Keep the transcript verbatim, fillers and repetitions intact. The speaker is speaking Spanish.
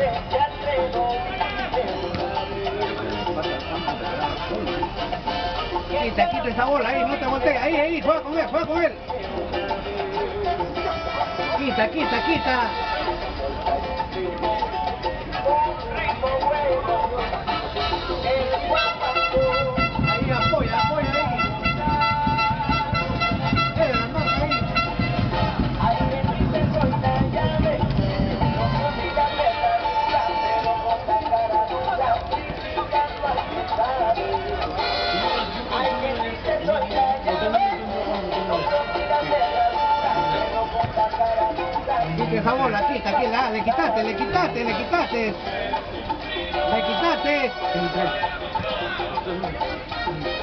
Quita, quita esa bola ahí, no te voltees, ahí, ahí, juega con él, juega con él. Quita, quita, quita. Ahí, apoya, apoya ahí. Eh, la marca ahí. Quita esa bola, quita, quita, le quitaste, le quitaste, le quitaste. Le quitaste.